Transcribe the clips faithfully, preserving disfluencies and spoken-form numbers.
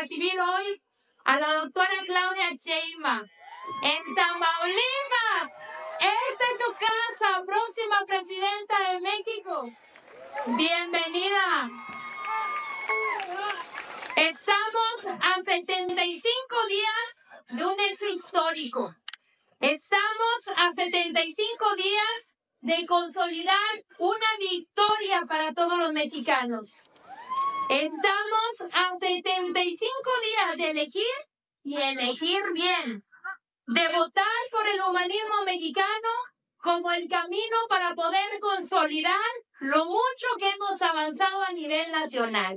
recibir hoy a la doctora Claudia Sheinbaum en Tamaulipas. Esta es su casa, próxima presidenta de México. Bienvenida. Estamos a setenta y cinco días de un hecho histórico. Estamos a setenta y cinco días de consolidar una victoria para todos los mexicanos. Estamos a setenta y cinco días de elegir y elegir bien, de votar por el humanismo mexicano como el camino para poder consolidar lo mucho que hemos avanzado a nivel nacional.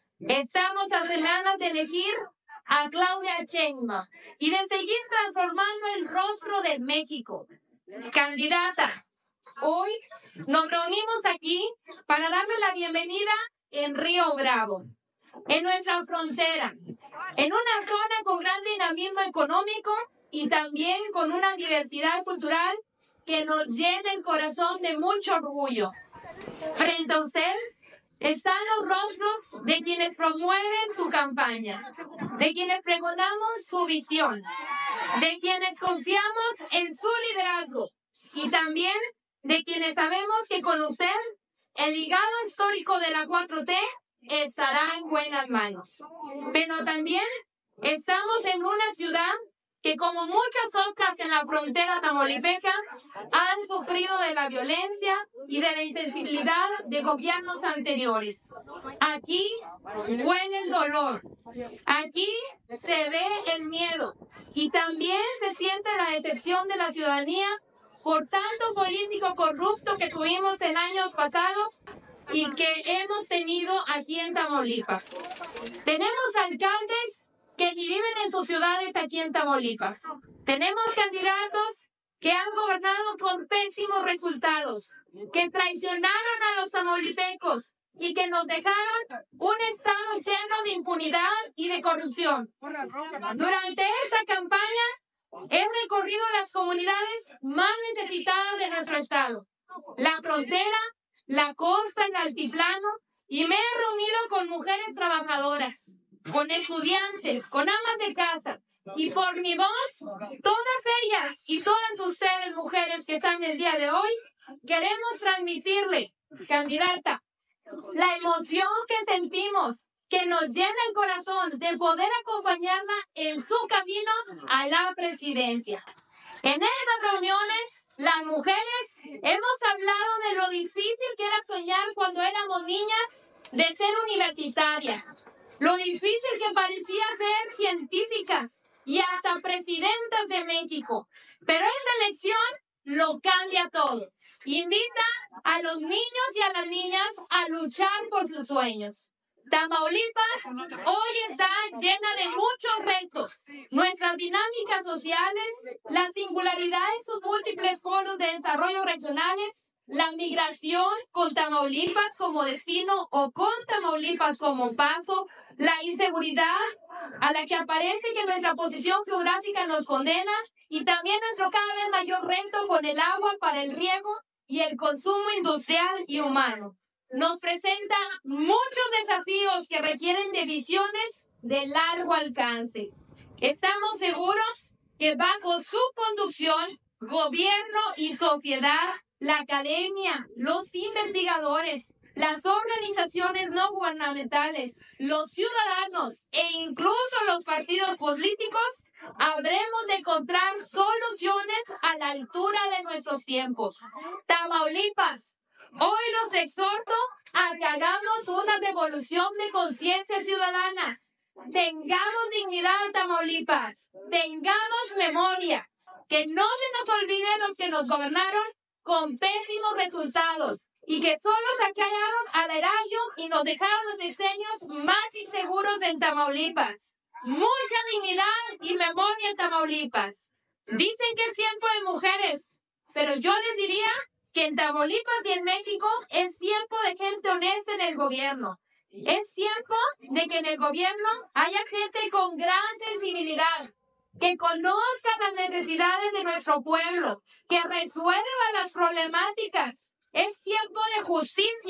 Estamos a semanas de elegir a Claudia Sheinbaum y de seguir transformando el rostro de México. Candidata, hoy nos reunimos aquí para darle la bienvenida en Río Bravo, en nuestra frontera, en una zona con gran dinamismo económico y también con una diversidad cultural que nos llena el corazón de mucho orgullo. Frente a usted están los rostros de quienes promueven su campaña, de quienes pregonamos su visión, de quienes confiamos en su liderazgo y también de quienes sabemos que con usted el legado histórico de la cuatro T estará en buenas manos. Pero también estamos en una ciudad que, como muchas otras en la frontera tamaulipeca, han sufrido de la violencia y de la insensibilidad de gobiernos anteriores. Aquí huele el dolor, aquí se ve el miedo y también se siente la decepción de la ciudadanía por tanto político corrupto que tuvimos en años pasados y que hemos tenido aquí en Tamaulipas. Tenemos alcaldes que ni viven en sus ciudades aquí en Tamaulipas. Tenemos candidatos que han gobernado con pésimos resultados, que traicionaron a los tamaulipecos y que nos dejaron un estado lleno de impunidad y de corrupción. Durante esta campaña he recorrido las comunidades más necesitadas de nuestro estado, la frontera, la costa, el altiplano, y me he reunido con mujeres trabajadoras, con estudiantes, con amas de casa, y por mi voz, todas ellas y todas ustedes, mujeres que están el día de hoy, queremos transmitirle, candidata, la emoción que sentimos, que nos llena el corazón de poder acompañarla en su camino a la presidencia. En estas reuniones, las mujeres hemos hablado de lo difícil que era soñar cuando éramos niñas de ser universitarias, lo difícil que parecía ser científicas y hasta presidentas de México. Pero esta elección lo cambia todo. Invita a los niños y a las niñas a luchar por sus sueños. Tamaulipas hoy está llena de muchos retos. Nuestras dinámicas sociales, la singularidad en sus múltiples foros de desarrollo regionales, la migración con Tamaulipas como destino o con Tamaulipas como paso, la inseguridad a la que aparece que nuestra posición geográfica nos condena y también nuestro cada vez mayor reto con el agua para el riego y el consumo industrial y humano. Nos presenta muchos desafíos que requieren de visiones de largo alcance. Estamos seguros que bajo su conducción, gobierno y sociedad, la academia, los investigadores, las organizaciones no gubernamentales, los ciudadanos e incluso los partidos políticos habremos de encontrar soluciones a la altura de nuestros tiempos. Tamaulipas, hoy los exhorto a que hagamos una revolución de conciencia ciudadana. Tengamos dignidad, Tamaulipas. Tengamos memoria. Que no se nos olvide los que nos gobernaron con pésimos resultados y que solo saquearon al erario y nos dejaron los diseños más inseguros en Tamaulipas. Mucha dignidad y memoria en Tamaulipas. Dicen que es tiempo de mujeres, pero yo les diría que en Tamaulipas y en México es tiempo de gente honesta en el gobierno. Es tiempo de que en el gobierno haya gente con gran sensibilidad, que conozca las necesidades de nuestro pueblo, que resuelva las problemáticas. Es tiempo de justicia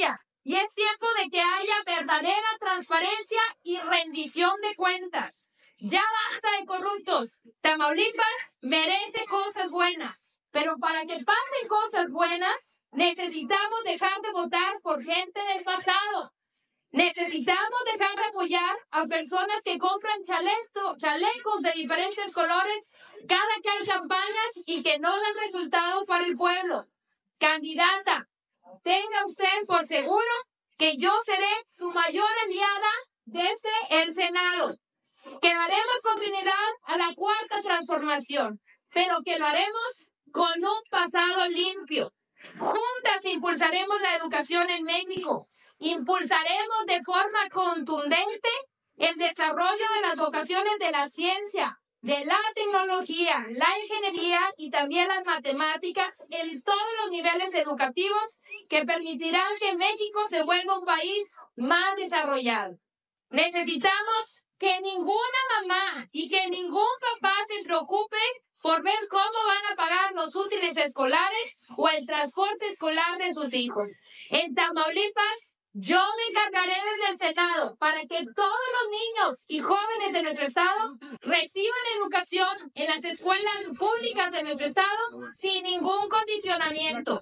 Y es tiempo de que haya verdadera transparencia y rendición de cuentas. Ya basta de corruptos. Tamaulipas merece cosas buenas. Pero para que pasen cosas buenas, necesitamos dejar de votar por gente del pasado. Necesitamos dejar de apoyar a personas que compran chaleco, chalecos de diferentes colores cada que hay campañas y que no dan resultados para el pueblo. Candidata, tenga usted por seguro que yo seré su mayor aliada desde el Senado. Que daremos continuidad a la cuarta transformación, pero que lo haremos con un pasado limpio. Juntas impulsaremos la educación en México. Impulsaremos de forma contundente el desarrollo de las vocaciones de la ciencia, de la tecnología, la ingeniería y también las matemáticas en todos los niveles educativos que permitirán que México se vuelva un país más desarrollado. Necesitamos que ninguna mamá y que ningún papá se preocupe por ver cómo van a pagar los útiles escolares o el transporte escolar de sus hijos. En Tamaulipas, yo me encargaré desde el Senado para que todos los niños y jóvenes de nuestro estado reciban educación en las escuelas públicas de nuestro estado sin ningún condicionamiento.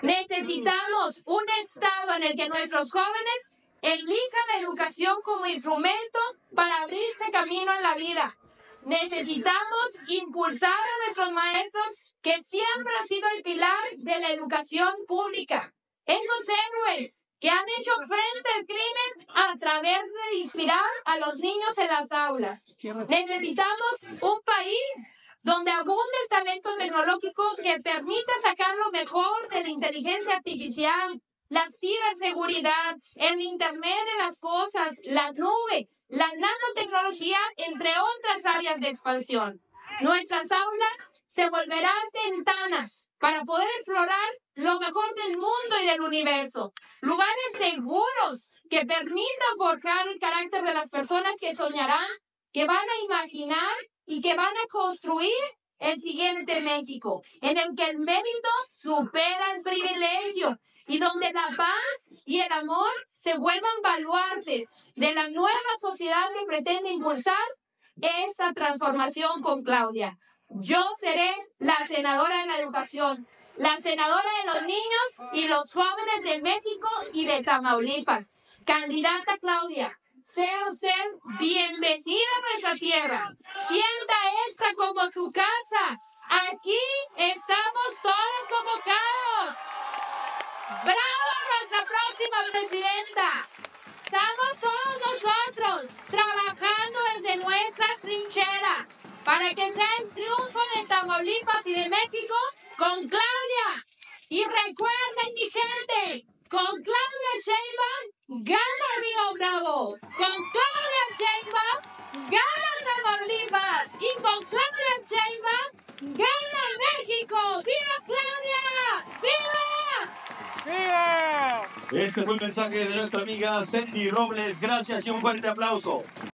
Necesitamos un estado en el que nuestros jóvenes elijan la educación como instrumento para abrirse camino en la vida. Necesitamos impulsar a nuestros maestros, que siempre han sido el pilar de la educación pública. Esos héroes que han hecho frente al crimen a través de inspirar a los niños en las aulas. Necesitamos un país donde abunde el talento tecnológico que permita sacar lo mejor de la inteligencia artificial, la ciberseguridad, el Internet de las cosas, la nube, la nanotecnología, entre otras áreas de expansión. Nuestras aulas se volverán ventanas para poder explorar lo mejor del mundo y del universo. Lugares seguros que permitan forjar el carácter de las personas que soñarán, que van a imaginar y que van a construir el siguiente México, en el que el mérito supera el privilegio y donde la paz y el amor se vuelvan baluartes de la nueva sociedad que pretende impulsar esta transformación con Claudia. Yo seré la senadora de la educación, la senadora de los niños y los jóvenes de México y de Tamaulipas. Candidata Claudia, sea usted bienvenida a nuestra tierra. Sienta esta como su casa. Aquí estamos todos convocados. ¡Bravo a nuestra próxima presidenta! Estamos todos nosotros trabajando desde nuestras trincheras para que sea el triunfo de Tamaulipas y de México con Claudia. Y recuerden, mi gente, con Claudia Sheinbaum gana Río Bravo, con Claudia Sheinbaum gana Tamaulipas y con Claudia Sheinbaum gana México. ¡Viva Claudia! ¡Viva! ¡Viva! Este fue el mensaje de nuestra amiga Sandy Robles. Gracias y un fuerte aplauso.